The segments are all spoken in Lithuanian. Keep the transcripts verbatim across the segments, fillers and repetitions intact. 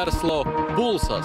Verslo pulsas.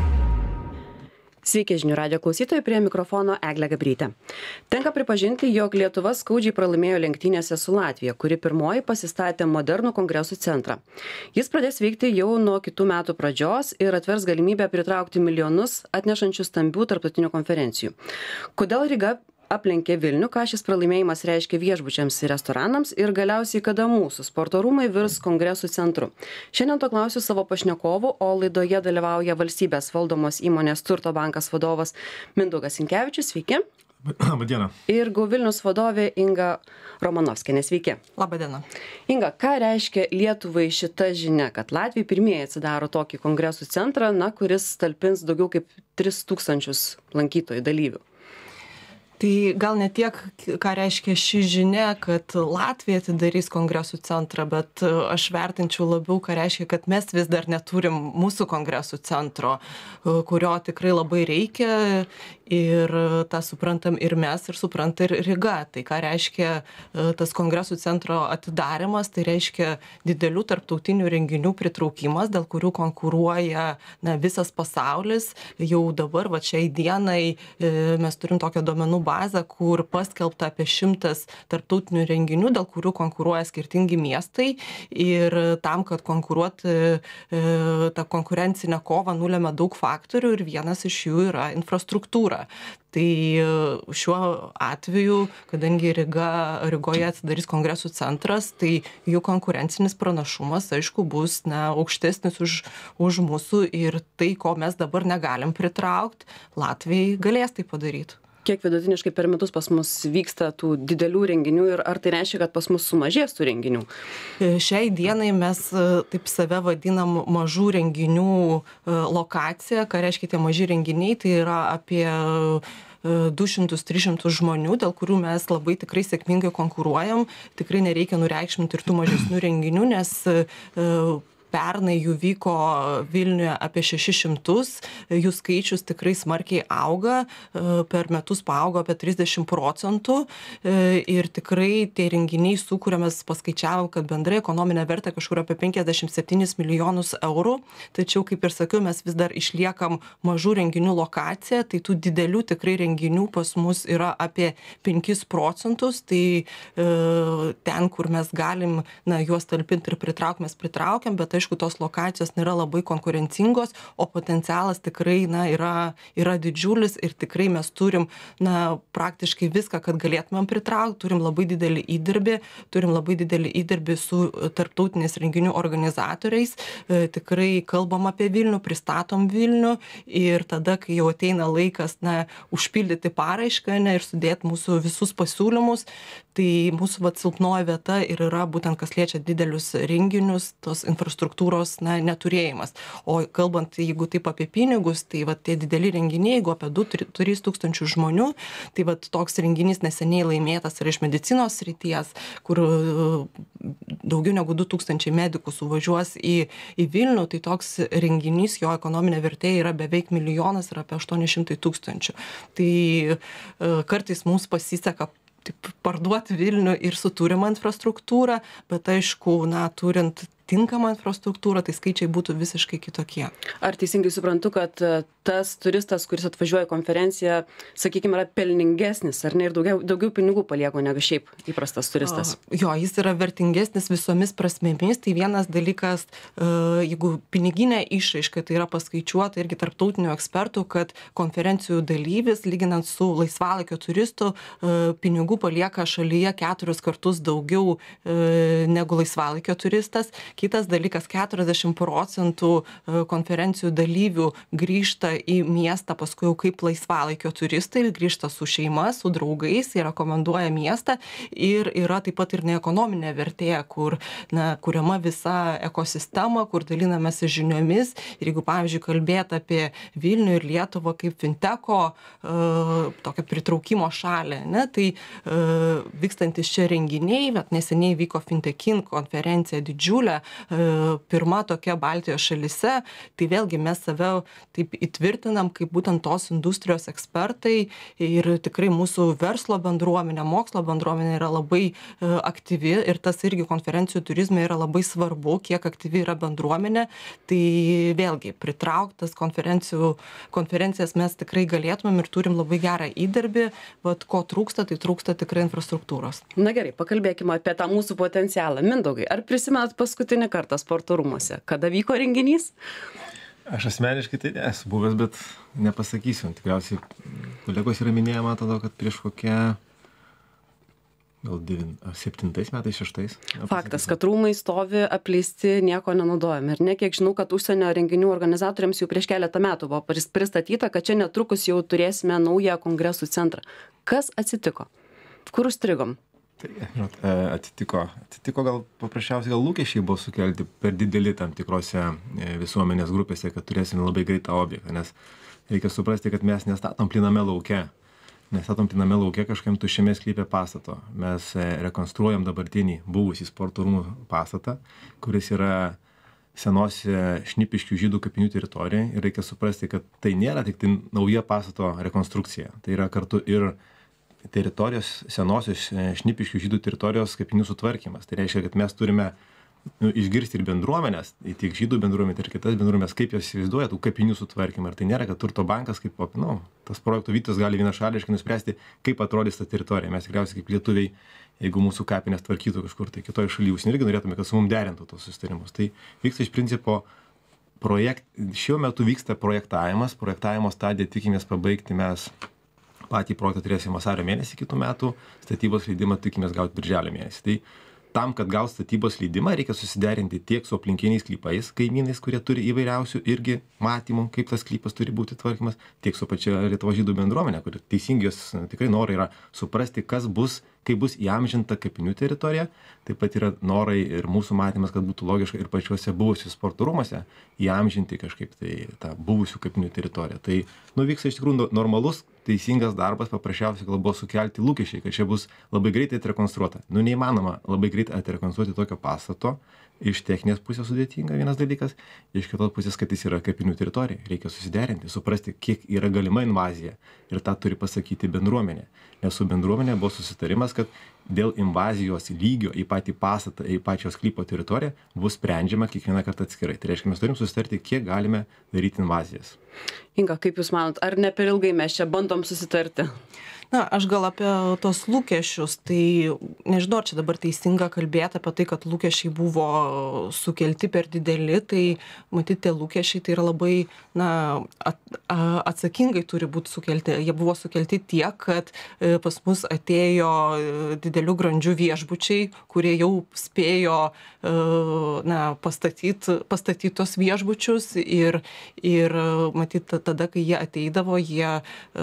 Sveiki žinių radijo klausytojai, prie mikrofono Eglė Gabrytė. Tenka pripažinti, jog Lietuva skaudžiai pralaimėjo lenktynėse su Latvija, kuri pirmoji pasistatė modernų kongresų centrą. Jis pradės veikti jau nuo kitų metų pradžios ir atvers galimybę pritraukti milijonus atnešančių stambių tarptautinių konferencijų. Kodėl Ryga aplenkė Vilnių, ką šis pralaimėjimas reiškia viešbučiams ir restoranams ir galiausiai kada mūsų sporto rūmai virs kongresų centru. Šiandien to klausiu savo pašnekovų, o laidoje dalyvauja valstybės valdomos įmonės Turto bankas vadovas Mindaugas Sinkevičius, sveiki. Labadiena. Ir Go Vilnius vadovė Inga Romanovskienė, sveiki. Labadiena. Inga, ką reiškia Lietuvai šita žinia, kad Latvijai pirmieji atsidaro tokį kongresų centrą, na, kuris talpins daugiau kaip tris tūkstančius lankytojų dalyvių? Tai gal ne tiek, ką reiškia ši žinia, kad Latvija atidarys kongresų centrą, bet aš vertinčiau labiau, ką reiškia, kad mes vis dar neturim mūsų kongresų centro, kurio tikrai labai reikia ir tą suprantam ir mes, ir supranta ir Ryga. Tai ką reiškia tas kongresų centro atidarimas, tai reiškia didelių tarptautinių renginių pritraukimas, dėl kurių konkuruoja na, visas pasaulis. Jau dabar, va šiai dienai, mes turim tokią duomenų bazę, kur paskelbta apie šimtas tarptautinių renginių, dėl kurių konkuruoja skirtingi miestai. Ir tam, kad konkuruoti, tą konkurencinę kovą nulėmė daug faktorių ir vienas iš jų yra infrastruktūra. Tai šiuo atveju, kadangi Ryga, Rygoje atsidarys kongresų centras, tai jų konkurencinis pranašumas, aišku, bus na, aukštesnis už, už mūsų ir tai, ko mes dabar negalim pritraukti, Latvijai galės tai padaryti. Kiek vidutiniškai per metus pas mus vyksta tų didelių renginių ir ar tai reiškia, kad pas mus sumažės tų renginių? Šiai dienai mes taip save vadinam mažų renginių lokacija. Ką reiškia tie maži renginiai? Tai yra apie du šimtus tris šimtus žmonių, dėl kurių mes labai tikrai sėkmingai konkuruojam. Tikrai nereikia nureikšminti ir tų mažesnių renginių, nes pernai jų vyko Vilniuje apie šešis šimtus, jų skaičius tikrai smarkiai auga, per metus paaugo apie trisdešimt procentų ir tikrai tie renginiai sukuria, mes paskaičiavom, kad bendrai ekonominė vertė kažkur apie penkiasdešimt septynis milijonus eurų, tačiau, kaip ir sakiau, mes vis dar išliekam mažų renginių lokacija, tai tų didelių tikrai renginių pas mus yra apie penkis procentus, tai ten, kur mes galim na, juos talpinti ir pritraukti, mes pritraukiam, bet aišku, tos lokacijos nėra labai konkurencingos, o potencialas tikrai na, yra, yra didžiulis ir tikrai mes turim na, praktiškai viską, kad galėtumėm pritraukti, turim labai didelį įdirbį, turim labai didelį įdirbį su tarptautiniais renginių organizatoriais, e, tikrai kalbam apie Vilnių, pristatom Vilnių ir tada, kai jau ateina laikas na, užpildyti paraišką ne, ir sudėti mūsų visus pasiūlymus, tai mūsų vat, silpnoji vieta ir yra būtent, kas liečia didelius renginius, tos infrastruktūros na, neturėjimas. O kalbant, jeigu taip apie pinigus, tai vat, tie dideli renginiai, jeigu apie du tris tūkstančių žmonių, tai vat, toks renginys neseniai laimėtas yra iš medicinos srities, kur daugiau negu du tūkstančiai medikų suvažiuos į, į Vilnių, tai toks renginys, jo ekonominė vertė yra beveik milijonas ir apie aštuoni šimtai tūkstančių. Tai kartais mums pasiseka taip, parduoti Vilnių ir su turima infrastruktūra, bet aišku, na, turint tinkamą infrastruktūrą, tai skaičiai būtų visiškai kitokie. Ar teisingai suprantu, kad tas turistas, kuris atvažiuoja į konferenciją, sakykime, yra pelningesnis, ar ne, ir daugiau, daugiau pinigų palieko negu šiaip įprastas turistas? Jo, jis yra vertingesnis visomis prasmėmis. Tai vienas dalykas, jeigu piniginė išraiška, tai yra paskaičiuota irgi tarptautinių ekspertų, kad konferencijų dalyvis, lyginant su laisvalaikio turistu, pinigų palieka šalyje keturis kartus daugiau negu laisvalaikio turistas. Kitas dalykas, keturiasdešimt procentų konferencijų dalyvių grįžta į miestą paskui jau kaip laisvalaikio turistai, grįžta su šeima, su draugais, jie rekomenduoja miestą ir yra taip pat ir neekonominė vertė, kur na, kuriama visa ekosistema, kur dalinamasi žiniomis. Ir jeigu, pavyzdžiui, kalbėti apie Vilnių ir Lietuvą kaip finteko uh, tokią pritraukimo šalį, ne, tai uh, vykstantis čia renginiai, bet neseniai vyko Fintekin konferencija didžiulė, pirma tokia Baltijos šalyse, tai vėlgi mes save taip įtvirtinam kaip būtent tos industrijos ekspertai ir tikrai mūsų verslo bendruomenė, mokslo bendruomenė yra labai aktyvi ir tas irgi konferencijų turizme yra labai svarbu, kiek aktyvi yra bendruomenė, tai vėlgi pritrauktas konferencijų, konferencijas mes tikrai galėtumėm ir turim labai gerą įdirbį, vat ko trūksta, tai trūksta tikrai infrastruktūros. Na gerai, pakalbėkime apie tą mūsų potencialą. Mindaugai, ar prisimenat paskutinį kartą sporto rūmuose? Kada vyko renginys? Aš asmeniškai tai nesu buvęs, bet nepasakysiu. Tikriausiai kolegos yra minėję, man atrodo, kad prieš kokią gal devin, septintais metais, šeštais. Faktas, kad rūmai stovi apleisti, nieko nenaudojami. Ir ne kiek žinau, kad užsienio renginių organizatoriams jau prieš keletą metų buvo pristatyta, kad čia netrukus jau turėsime naują kongresų centrą. Kas atsitiko? Kur užstrigom? Tai, žinot, atsitiko, atsitiko gal paprasčiausiai, gal lūkesčiai buvo sukelti per dideli tam tikrose visuomenės grupėse, kad turėsime labai greitą objektą, nes reikia suprasti, kad mes nestatom pliname lauke. Nestatom pliname lauke kažkam tuščiame sklype pastato. Mes rekonstruojam dabartinį buvusį sporto rūmų pastatą, kuris yra senos Šnipiškių žydų kapinių teritorija. Ir reikia suprasti, kad tai nėra tik tai nauja pastato rekonstrukcija. Tai yra kartu ir teritorijos, senosios Šnipiškių žydų teritorijos kapinių sutvarkymas. Tai reiškia, kad mes turime nu, išgirsti ir bendruomenės, tiek žydų bendruomenė ir kitas bendruomenės, kaip jos įsivaizduoja tų kapinių sutvarkymą. Ir tai nėra, kad turto bankas, kaip, nu, tas projektų vytas gali vienašališkai nuspręsti, kaip atrodys ta teritorija. Mes tikriausiai kaip lietuviai, jeigu mūsų kapinės tvarkytų kažkur tai kitoje šalyje, užsienio irgi norėtume, kad su mum derintų tos susitarimus. Tai vyksta iš principo projekt, šiuo metu vyksta projektavimas, projektavimo stadiją tikimės pabaigti mes patį projektą turėsim vasario mėnesį kitų metų, statybos leidimą tikimės gauti birželio mėnesį. Tai tam, kad gaus statybos leidimą, reikia susiderinti tiek su aplinkiniais sklypais, kaimynais, kurie turi įvairiausių irgi matymų, kaip tas sklypas turi būti tvarkymas, tiek su pačia Lietuvos žydų bendruomenė, kuri teisingios tikrai norai yra suprasti, kas bus, kaip bus įamžinta kapinių teritorija. Taip pat yra norai ir mūsų matymas, kad būtų logiška ir pačiuose buvusius sporto rūmuose įamžinti kažkaip tai tą buvusių kapinių teritoriją. Tai nuvyksta iš tikrųjų normalus, teisingas darbas, paprasčiausiai gal buvo sukelti lūkesčiai, kad čia bus labai greitai atrekonstruota. Nu, neįmanoma labai greitai atrekonstruoti tokio pastato. Iš techninės pusės sudėtinga vienas dalykas, iš kitos pusės, kad jis yra kapinių teritorija. Reikia susiderinti, suprasti, kiek yra galima invazija. Ir tą turi pasakyti bendruomenė. Nes su bendruomenė buvo susitarimas, kad dėl invazijos lygio į patį pastatą, į pačios sklypo teritoriją bus sprendžiama kiekvieną kartą atskirai. Tai reiškia, mes turim susitarti, kiek galime daryti invazijas. Inga, kaip Jūs manot, ar ne per ilgai mes čia bandom susitarti? Na, aš gal apie tos lūkesčius, tai nežinau, ar čia dabar teisinga kalbėti apie tai, kad lūkesčiai buvo sukelti per dideli, tai matyti, tie lūkesčiai tai yra labai, na, at, atsakingai turi būti sukelti. Jie buvo sukelti tiek, kad pas mus atėjo didelių grandžių viešbučiai, kurie jau spėjo, na, pastatyti, pastatyti tos viešbučius ir, ir matyti, tada, kai jie ateidavo, jie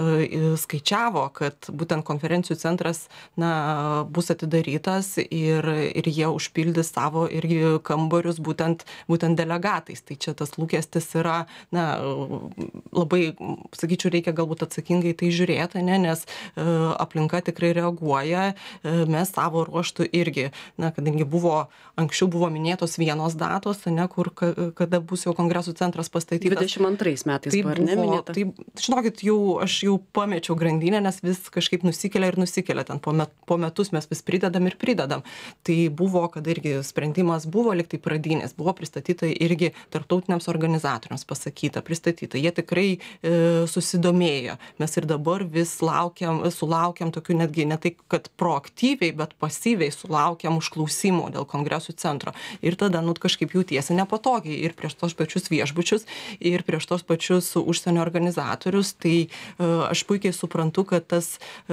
skaičiavo, kad būtent konferencijų centras, na, bus atidarytas ir, ir jie užpildys savo irgi kambarius būtent, būtent delegatais. Tai čia tas lūkestis yra, na, labai, sakyčiau, reikia galbūt atsakingai tai žiūrėti, ne, nes e, aplinka tikrai reaguoja, e, mes savo ruoštų irgi, na, kadangi buvo, anksčiau buvo minėtos vienos datos, ne, kur, kada bus jau kongresų centras pastatytas. dvidešimt antrais metais tai buvo, ar ne, minėta? Tai, žinokit, jau, aš jau pamečiau grandinę, nes vis kažkaip nusikelia ir nusikelia. Ten po, met, po metus mes vis pridedam ir pridedam. Tai buvo, kad irgi sprendimas buvo liktai pradinis, buvo pristatyta irgi tarptautiniams organizatoriams pasakyta, pristatyta. Jie tikrai e, susidomėjo. Mes ir dabar vis laukiam, sulaukiam tokių netgi ne tai, kad proaktyviai, bet pasyviai sulaukiam užklausimų dėl kongresų centro. Ir tada, nu, kažkaip jautiesi nepatogiai ir prieš tos pačius viešbučius, ir prieš tos pačius užsienio organizatorius. Tai e, aš puikiai suprantu, kad tas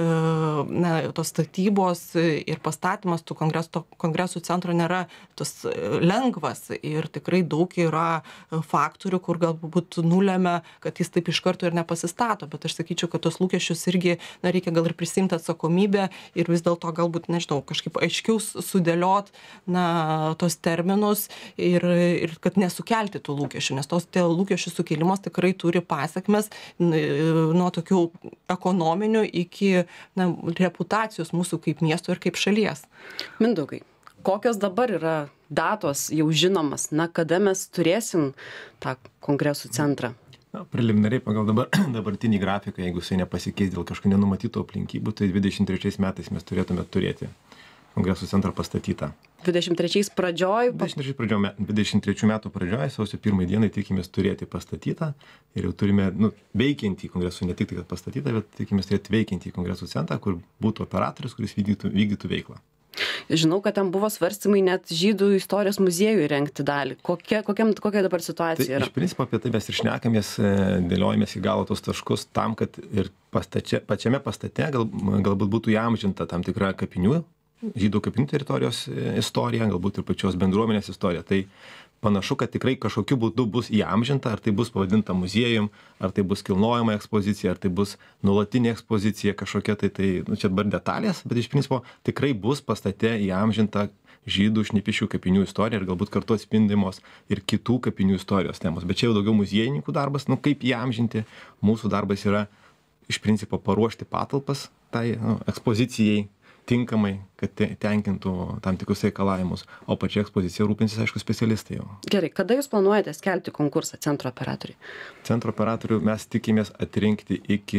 na, tos statybos ir pastatymas tų kongresų, kongresų centro nėra tos lengvas ir tikrai daug yra faktorių, kur galbūt nulėmė, kad jis taip iš karto ir nepasistato, bet aš sakyčiau, kad tos lūkesčius irgi, na, reikia gal ir prisimti atsakomybę ir vis dėlto galbūt, nežinau, kažkaip aiškiau sudėliot, na, tos terminus ir, ir kad nesukelti tų lūkesčių, nes tos tie lūkesčių sukėlimas tikrai turi pasiekmes nuo tokių ekonominių iki, na, reputacijos mūsų kaip miesto ir kaip šalies. Mindaugai, kokios dabar yra datos jau žinomas, na, kada mes turėsim tą kongresų centrą? Na, preliminariai pagal dabar, dabartinį grafiką, jeigu jisai nepasikeis dėl kažkokių nenumatytų aplinkybių, tai dvidešimt trečiais metais mes turėtume turėti kongresų centrą pastatytą. dvidešimt trečiais pradžioj? dvidešimt trečiais pradžioj, dvidešimt trečių metų pradžioj, sausio pirmai dienai tikimės turėti pastatytą ir jau turime, nu, veikiantį kongresų, ne tik tai, kad pastatytą, bet tikimės turėti veikiantį kongresų centrą, kur būtų operatorius, kuris vykdytų, vykdytų veiklą. Žinau, kad ten buvo svarstymai net žydų istorijos muziejų įrengti dalį. Kokia, kokia, kokia dabar situacija tai, yra? Iš principo apie tai mes ir šnekamės, dėliojamės į galą tos taškus tam, kad ir pastačia, pačiame pastate gal, galbūt būtų įamžinta tam tikra kapinių, žydų kapinių teritorijos istorija, galbūt ir pačios bendruomenės istorija. Tai panašu, kad tikrai kažkokiu būdu bus įamžinta, ar tai bus pavadinta muziejum, ar tai bus kilnojama ekspozicija, ar tai bus nuolatinė ekspozicija kažkokia, tai, tai nu, čia dabar detalės, bet iš principo tikrai bus pastate įamžinta žydų šnipiškių kapinių istorija ir galbūt kartu atspindimos ir kitų kapinių istorijos temos. Bet čia jau daugiau muziejininkų darbas, nu kaip įamžinti, mūsų darbas yra iš principo paruošti patalpas tai nu, ekspozicijai tinkamai, kad tenkintų tam tikrus reikalavimus, o pačia ekspozicija rūpinsis, aišku, specialistai jau. Gerai, kada jūs planuojate skelbti konkursą centro operatoriui? Centro operatorių mes tikimės atrinkti iki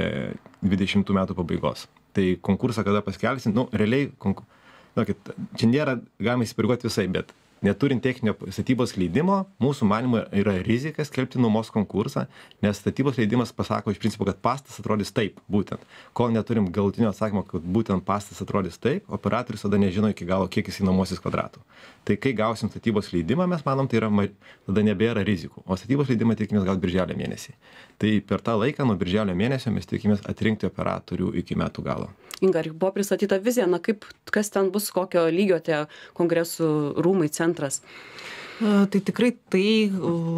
dvidešimtų metų pabaigos. Tai konkursą kada paskelbsim, nu, realiai, konkur... nu, čia nėra, galima įsipareigoti visai, bet neturint techninio statybos leidimo, mūsų manymu yra rizika skelbti nuomos konkursą, nes statybos leidimas pasako iš principo, kad pastas atrodys taip, būtent. Kol neturim galutinio atsakymo, kad būtent pastas atrodys taip, operatorius tada nežino iki galo, kiek jis nuomosis kvadratų. Tai kai gausim statybos leidimą, mes manom, tai yra, tada nebėra rizikų. O statybos leidimą tikimės gal birželio mėnesį. Tai per tą laiką, nuo birželio mėnesio, mes tikimės atrinkti operatorių iki metų galo. Inga, ar buvo pristatyta vizija, na kaip, kas ten bus, kokio lygio tie kongresų rūmai, centras? Tai tikrai tai,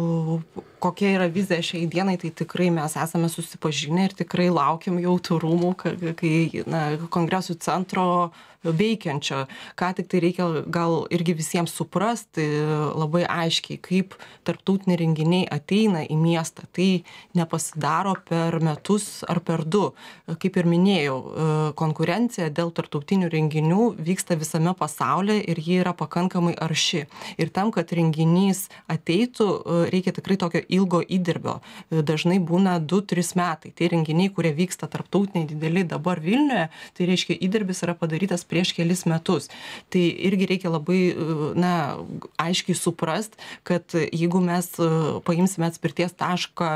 kokia yra vizija šiai dienai, tai tikrai mes esame susipažinę ir tikrai laukiam jau tų rūmų, kai na, kongresų centro veikiančio. Ką tik tai reikia gal irgi visiems suprasti labai aiškiai, kaip tarptautiniai renginiai ateina į miestą. Tai nepasidaro per metus ar per du. Kaip ir minėjau, konkurencija dėl tarptautinių renginių vyksta visame pasaulyje ir ji yra pakankamai arši. Ir tam, kad renginys ateitų, reikia tikrai tokio ilgo įdirbio. Dažnai būna du tris metai. Tai renginiai, kurie vyksta tarptautiniai dideli dabar Vilniuje, tai reiškia įdirbis yra padarytas prieš kelis metus. Tai irgi reikia labai na, aiškiai suprast, kad jeigu mes paimsime atspirties tašką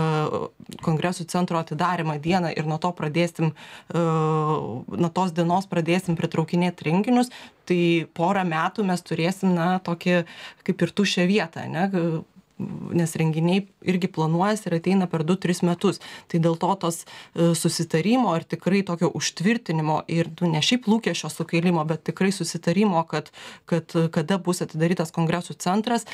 kongresų centro atidarimą dieną ir nuo to pradėsim, nuo tos dienos pradėsim pritraukinėti renginius, tai porą metų mes turėsim na, tokį kaip ir tuščią vietą, ne? Nes renginiai irgi planuojas ir ateina per du tris metus. Tai dėl to tos susitarimo ir tikrai tokio užtvirtinimo ir nu, ne šiaip lūkesčio sukailimo, bet tikrai susitarimo, kad, kad kada bus atidarytas kongresų centras,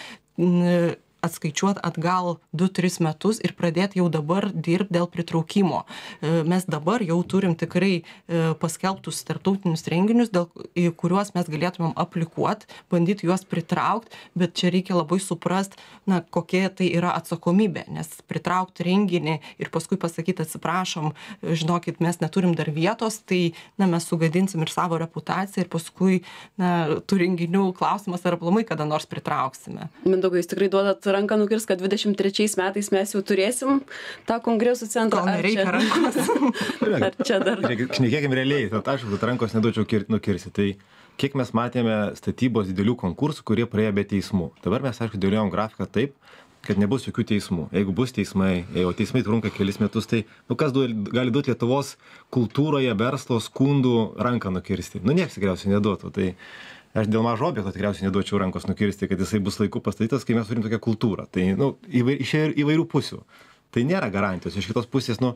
atskaičiuot atgal du tris metus ir pradėti jau dabar dirbti dėl pritraukimo. Mes dabar jau turim tikrai paskelbtus tarptautinius renginius, dėl kuriuos mes galėtumėm aplikuoti, bandyti juos pritraukti, bet čia reikia labai suprast, na, kokia tai yra atsakomybė, nes pritraukti renginį ir paskui pasakyti atsiprašom, žinokit, mes neturim dar vietos, tai na, mes sugadinsim ir savo reputaciją ir paskui na, tų renginių klausimas ar aplamai kada nors pritrauksime. Mindaugai, jūs tikrai duodat ranką nukirs, kad dvidešimt trečiais metais mes jau turėsim tą kongresų centrą. Gal nereikia rankos. Ar čia dar? Šnekėkim realiai, tad aš, kad rankos neduočiau nukirsti. Tai kiek mes matėme statybos didelių konkursų, kurie praėjo be teismų. Dabar mes, aišku, dėliojom grafiką taip, kad nebus jokių teismų. Jeigu bus teismai, o teismai trunka kelis metus, tai nu, kas du, gali duoti Lietuvos kultūroje, verslo, skundų ranką nukirsti? Nu, nieks tikriausiai neduotų. Tai aš dėl mažo objekto tikriausiai neduočiau rankos nukirsti, kad jisai bus laiku pastatytas, kai mes turim tokią kultūrą. Tai nu, įvair, iš įvairių pusių. Tai nėra garantijos. Iš kitos pusės, nu,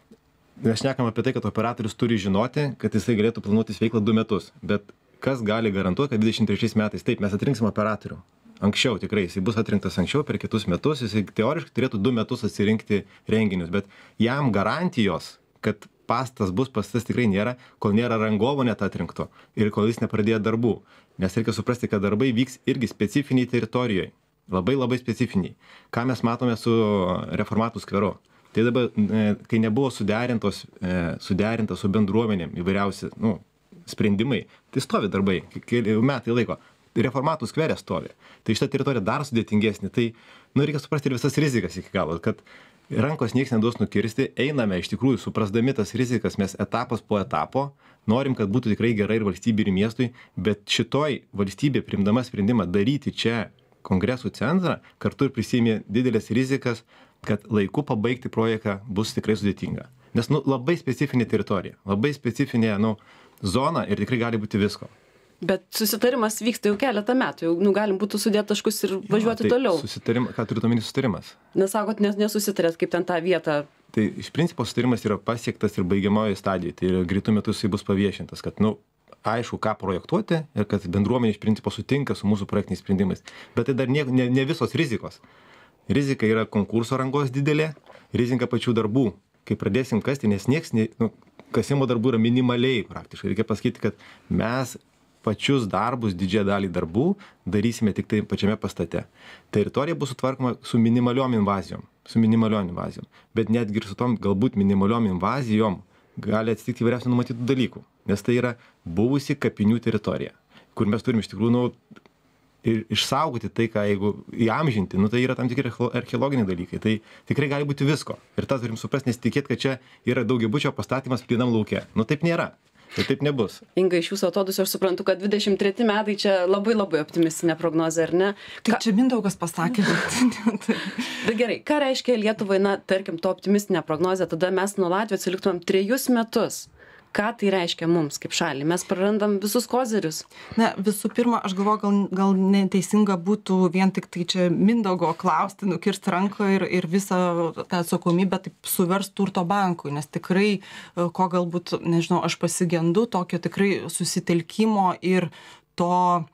mes šnekam apie tai, kad operatorius turi žinoti, kad jisai galėtų planuotis veiklą du metus. Bet kas gali garantuoti, kad dvidešimt trečiais metais, taip, mes atrinksim operatorių. Anksčiau tikrai, jisai bus atrinktas anksčiau per kitus metus, jisai teoriškai turėtų du metus atsirinkti renginius, bet jam garantijos, kad pastas bus pastatas tikrai nėra, kol nėra rangovo net atrinkto ir kol jis nepradėjo darbų. Nes reikia suprasti, kad darbai vyks irgi specifiniai teritorijoje. Labai labai specifiniai. Ką mes matome su Reformatų skveru. Tai dabar, kai nebuvo suderintos, suderintas su bendruomenėm įvairiausi nu, sprendimai, tai stovi darbai, keli metai laiko. Reformatų skvere stovi. Tai šita teritorija dar sudėtingesnė. Tai, nu, reikia suprasti ir visas rizikas iki galo, kad rankos nieks neduos nukirsti, einame iš tikrųjų, suprasdami tas rizikas, mes etapas po etapo, norim, kad būtų tikrai gerai ir valstybei, ir miestui, bet šitoj valstybė priimdama sprendimą daryti čia kongresų centrą, kartu ir prisėmė didelės rizikas, kad laiku pabaigti projektą bus tikrai sudėtinga. Nes, nu, labai specifinė teritorija, labai specifinė, nu, zona ir tikrai gali būti visko. Bet susitarimas vyksta jau keletą metų, jau nu, galim būtų sudėti taškus ir važiuoti jo, tai toliau. Susitarim, ką turite omeny susitarimas? Nes sakot, nes, nesusitarėt, kaip ten tą vietą. Tai iš principo susitarimas yra pasiektas ir baigiamojo stadijoje, tai greitų metų jisai bus paviešintas, kad, nu, aišku, ką projektuoti ir kad bendruomenė iš principo sutinka su mūsų projektiniais sprendimais. Bet tai dar ne, ne, ne visos rizikos. Rizika yra konkurso rangos didelė, rizika pačių darbų. Kai pradėsim kasti, nes nieks, ne, nu, kasimo darbų yra minimaliai praktiškai. Reikia pasakyti, kad mes pačius darbus, didžiąją dalį darbų darysime tik tai pačiame pastate. Teritorija bus sutvarkoma su minimaliom invazijom, su minimaliom invazijom. Bet netgi ir su tom galbūt minimaliom invazijom gali atsitikti įvairiausių numatytų dalykų. Nes tai yra buvusi kapinių teritorija, kur mes turim iš tikrųjų, nu, ir išsaugoti tai, ką jeigu įamžinti, nu, tai yra tam tikri archeologiniai dalykai. Tai tikrai gali būti visko. Ir tą turim suprasti, nes tikėt, kad čia yra daugiabučio pastatymas plynam lauke. Nu, taip nėra. Tai taip nebus. Inga, iš jūsų atodusio aš suprantu, kad dvidešimt treti metai čia labai labai optimistinė prognozė, ar ne? Tai Ka... čia Mindaugas pasakė. Bet gerai, ką reiškia Lietuvai, na, tarkim, to optimistinė prognozė, tada mes nuo Latvijos atsiliktumėm trejus metus. Ką tai reiškia mums kaip šaliai? Mes prarandam visus kozirius. Na, visų pirma, aš galvoju, gal, gal neteisinga būtų vien tik tai čia Mindaugo klausti, nukirsti ranką ir, ir visą tą atsakomybę taip suvers turto bankui, nes tikrai, ko galbūt, nežinau, aš pasigendu tokio tikrai susitelkimo ir to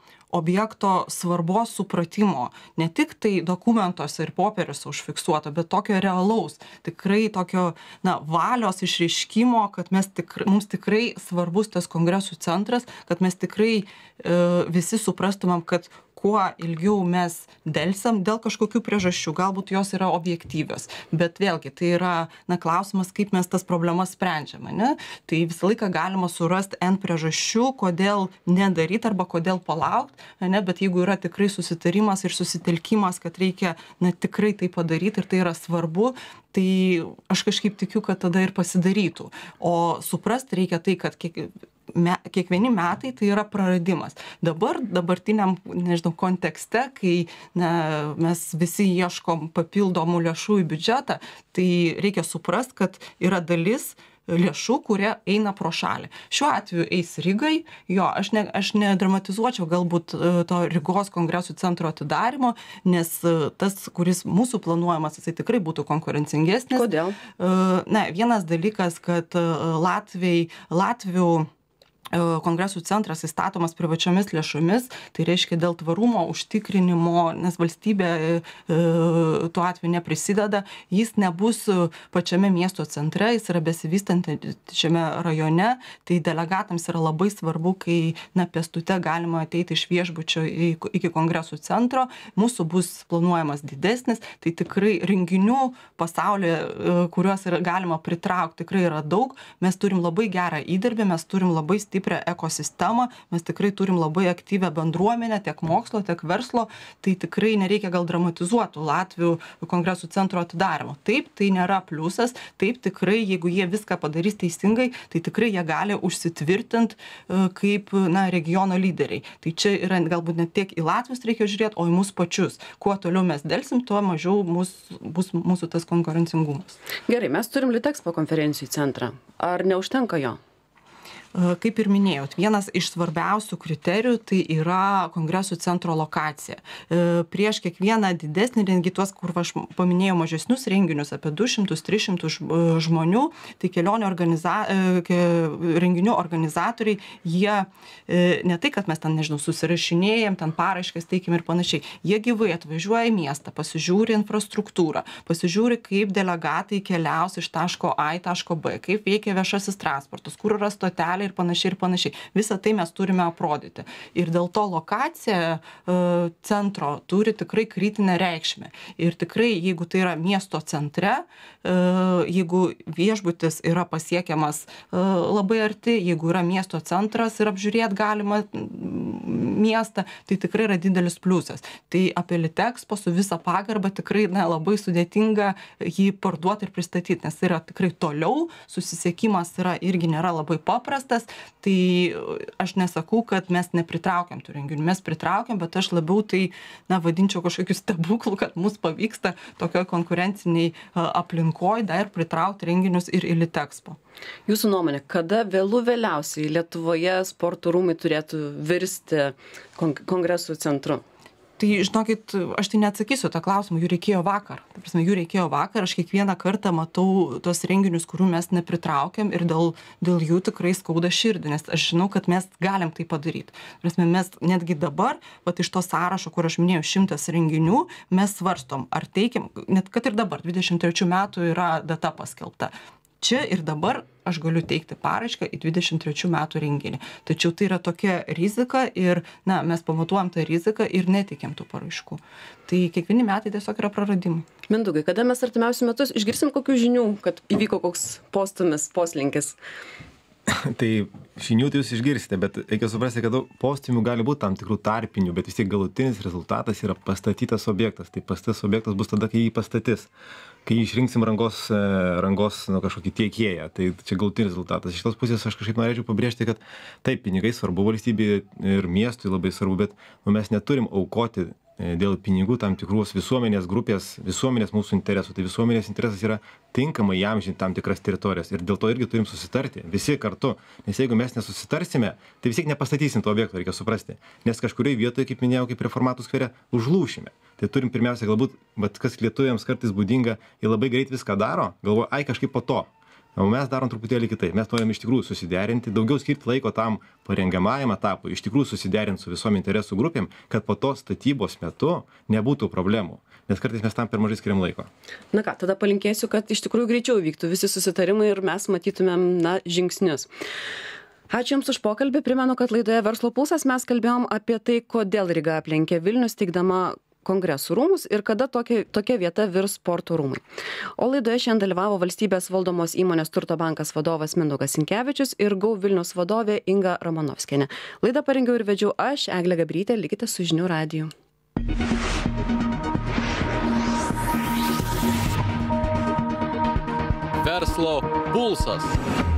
objekto svarbos supratimo, ne tik tai dokumentuose ir popieriuose užfiksuoto, bet tokio realaus, tikrai tokio, na, valios išreiškimo, kad mes tikrai, mums tikrai svarbus tas kongresų centras, kad mes tikrai e, visi suprastumėm, kad kuo ilgiau mes delsiam dėl kažkokių priežasčių, galbūt jos yra objektyvios, bet vėlgi tai yra, na, klausimas, kaip mes tas problemas sprendžiame, ne? Tai visą laiką galima surasti N priežasčių, kodėl nedaryti arba kodėl palaukti, ne? Bet jeigu yra tikrai susitarimas ir susitelkimas, kad reikia, na, tikrai tai padaryti ir tai yra svarbu, tai aš kažkaip tikiu, kad tada ir pasidarytų. O suprasti reikia tai, kad kiek Me, kiekvieni metai tai yra praradimas. Dabar, dabartiniam, nežinau, kontekste, kai na, mes visi ieškom papildomų lėšų į biudžetą, tai reikia suprasti, kad yra dalis lėšų, kurie eina pro šalį. Šiuo atveju eis Rygai, jo, aš, ne, aš nedramatizuočiau galbūt to Rygos kongresų centro atidarimo, nes tas, kuris mūsų planuojamas, jisai tikrai būtų konkurencingesnis. Kodėl? Na, vienas dalykas, kad Latviai, Latvių kongresų centras įstatomas privačiomis lėšomis, tai reiškia dėl tvarumo užtikrinimo, nes valstybė e, tuo atveju neprisideda, jis nebus pačiame miesto centre, jis yra besivystančiame rajone, tai delegatams yra labai svarbu, kai na, pėstute galima ateiti iš viešbučio iki kongresų centro, mūsų bus planuojamas didesnis, tai tikrai renginių pasaulyje, kuriuos yra galima pritraukti, tikrai yra daug, mes turim labai gerą įdirbį, mes turim labai stiprią stiprią ekosistemą, mes tikrai turim labai aktyvią bendruomenę, tiek mokslo, tiek verslo, tai tikrai nereikia gal dramatizuoti Latvių kongresų centro atidarimo. Taip, tai nėra pliusas, taip tikrai, jeigu jie viską padarys teisingai, tai tikrai jie gali užsitvirtinti kaip na, regiono lyderiai. Tai čia yra galbūt net tiek į Latvius reikia žiūrėti, o į mus pačius. Kuo toliau mes delsim, tuo mažiau mus, bus mūsų tas konkurencingumas. Gerai, mes turim Litexpo konferencijų centrą. Ar neužtenka jo? Kaip ir minėjot, vienas iš svarbiausių kriterijų tai yra kongresų centro lokacija. Prieš kiekvieną didesnį rengį, tuos, kur aš paminėjau mažesnius renginius, apie du šimtus tris šimtus žmonių, tai kelionių organiza... renginių organizatoriai, jie ne tai, kad mes ten, nežinau, susirašinėjom, ten paraiškas teikim ir panašiai, jie gyvai atvažiuoja į miestą, pasižiūri infrastruktūrą, pasižiūri, kaip delegatai keliaus iš taško A į taško B, kaip veikia viešasis transportas, kur yra stotelė aikštelė ir panašiai ir panašiai. Visą tai mes turime aprodyti. Ir dėl to lokacija e, centro turi tikrai kritinę reikšmę. Ir tikrai, jeigu tai yra miesto centre, e, jeigu viešbutis yra pasiekiamas e, labai arti, jeigu yra miesto centras ir apžiūrėti galima miestą, tai tikrai yra didelis pliusas. Tai apie Litexpo su visa pagarba tikrai na, labai sudėtinga jį parduoti ir pristatyti, nes tai yra tikrai toliau, susisiekimas yra irgi nėra labai paprastas, tai aš nesakau, kad mes nepritraukiam tų renginių, mes pritraukiam, bet aš labiau tai, na, vadinčiau kažkokiu stebuklu, kad mums pavyksta tokioj konkurenciniai aplinkoje dar pritraukti renginius ir į Litexpo. Jūsų nuomonė, kada vėlų vėliausiai Lietuvoje sporto rūmai turėtų virsti kongresų centru? Tai, žinokit, aš tai neatsakysiu tą klausimą, jų reikėjo vakar. Ta prasme, jų reikėjo vakar, aš kiekvieną kartą matau tos renginius, kurių mes nepritraukiam ir dėl, dėl jų tikrai skauda širdį, nes aš žinau, kad mes galim tai padaryti. Ta prasme, mes netgi dabar, vat iš to sąrašo, kur aš minėjau, šimtas renginių, mes svarstom, ar teikiam, net kad ir dabar, dvidešimt trečių metų yra data paskelbta. Čia ir dabar aš galiu teikti paraišką į dvidešimt trečių metų renginį. Tačiau tai yra tokia rizika ir, na, mes pamatuojam tą riziką ir neteikiam tų paraiškų. Tai kiekvieni metai tiesiog yra praradimai. Mindaugai, kada mes artimiausius metus išgirsim kokių žinių, kad įvyko koks postumis, poslinkis? Tai žinių tai jūs išgirsite, bet reikia suprasti, kad postūmių gali būti tam tikrų tarpinių, bet vis tiek galutinis rezultatas yra pastatytas objektas. Tai pastatytas objektas bus tada, kai jį pastatys. Kai išrinksim rangos, rangos nu, kažkokį tiekėją, tai čia galutinis rezultatas. Iš tos pusės aš kažkaip norėčiau pabrėžti, kad taip, pinigai svarbu valstybei ir miestui labai svarbu, bet nu, mes neturim aukoti dėl pinigų tam tikros visuomenės grupės, visuomenės mūsų interesų. Tai visuomenės interesas yra tinkamai įamžinti tam tikras teritorijas ir dėl to irgi turim susitarti, visi kartu. Nes jeigu mes nesusitarsime, tai vis tiek nepastatysim to objekto, reikia suprasti. Nes kažkurioje vietoje, kaip minėjau, kaip Reformatų skvere, užlūšime. Tai turim pirmiausia galbūt, bet kas lietuviams kartais būdinga, jie labai greit viską daro, galvoja, ai kažkaip po to. O mes darom truputėlį kitaip. Mes norim iš tikrųjų susiderinti, daugiau skirti laiko tam parengiamajam etapui, iš tikrųjų susiderinti su visom interesų grupėm, kad po to statybos metu nebūtų problemų. Nes kartais mes tam per mažai skiriam laiko. Na ką, tada palinkėsiu, kad iš tikrųjų greičiau vyktų visi susitarimai ir mes matytumėm, na, žingsnius. Ačiū Jums už pokalbį. Primenu, kad laidoje Verslo pulsas mes kalbėjom apie tai, kodėl Ryga aplenkė Vilnių steigdama kongresų rūmus ir kada tokia, tokia vieta virs sporto rūmai. O laidoje šiandien dalyvavo valstybės valdomos įmonės Turto bankas vadovas Mindaugas Sinkevičius ir Go Vilnius vadovė Inga Romanovskienė. Laidą parengiau ir vedžiau aš, Eglė Gabrytė, likite su žinių radiju. Verslo pulsas.